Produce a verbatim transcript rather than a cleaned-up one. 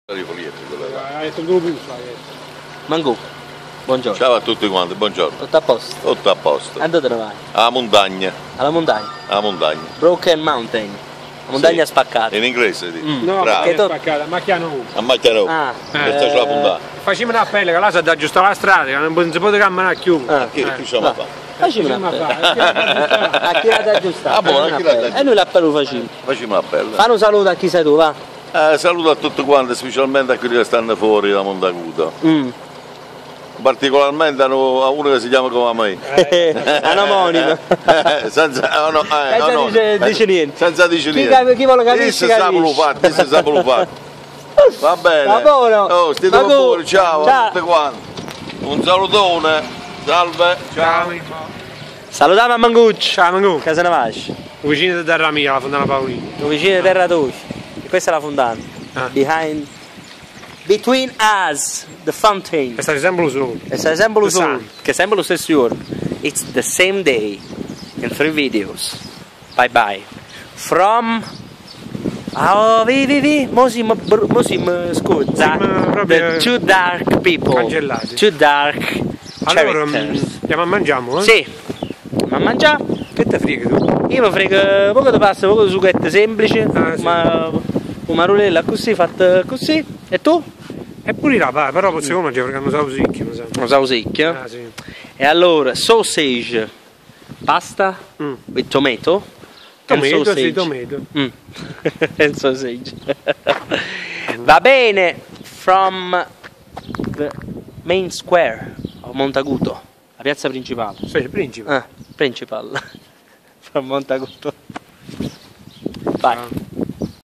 Ha detto due più, Mangu, buongiorno. Ciao a tutti quanti, buongiorno. Tutto a posto? Tutto a posto. A dove te ne vai? Alla montagna. Alla montagna? Alla montagna. Broken Mountain. La montagna Sì. spaccata. In inglese dico. Mm. no, bravo. perché è spaccata, macchia nuova. A macchia nuova. Ah. Questa è la puntata. Facciamo una pelle che là si da aggiustare la strada, che non si può camminare più. Ah. Che che ci No. a fare? Facciamo una bella. A chi l'ha da aggiustare? Ah, buono, a chi l'ha da E noi la lo facciamo. Facciamo una bella. Fai un saluto a chi sei tu, va? Eh, saluto a tutti quanti, specialmente a quelli che stanno fuori da Montaguto. Mm. Particolarmente a uno che si chiama come me. Anomonimo. senza oh no, eh, Senza oh no, dice- eh, dice niente. Senza dice Chi niente. cap- chi vuole capire, Questo capisce. sapolo fatto, questo sapolo fatto. Va bene. Va buono. Oh, sti Mangu. fuori, ciao, Ciao. a tutti quanti. Un salutone. Salve. Ciao. Salutiamo a Mangucci. Ciao Mangu. Che se ne vai? Vicino di terra mia, la Fontana Paolini. Vicino di terra tua. E questa è la fondana. Ah. Behind. Between us, the fountain. È stato sempre lo solo. E sta sempre lo The sole, sun. che è sempre lo stesso giorno. It's the same day in three videos. Bye bye. From oh, vi vi vi, mosim, mosim scusa. Mosim, proprio- The two dark people. Cancellati. Two dark Allora, mm, characters. andiamo a mangiamo, eh? Sì. Ma mangiare? Che te frega tu? Io mi frego poco di pasta, poco di sughette semplici, Ah, sì. ma una rulella così fatta così. E tu? E pure là, va, però possiamo mangiare perché non so secchio, mi sa. Lo so secchio. Ah, sì. E allora, sausage, pasta Mm. with tomato. and Tomato, sausage. sì, tomato. Mm. And sausage. Va bene, from the main square of Montaguto, la piazza principale. Sei il principe. Ah, principal. From Montaguto. Vai. Ah.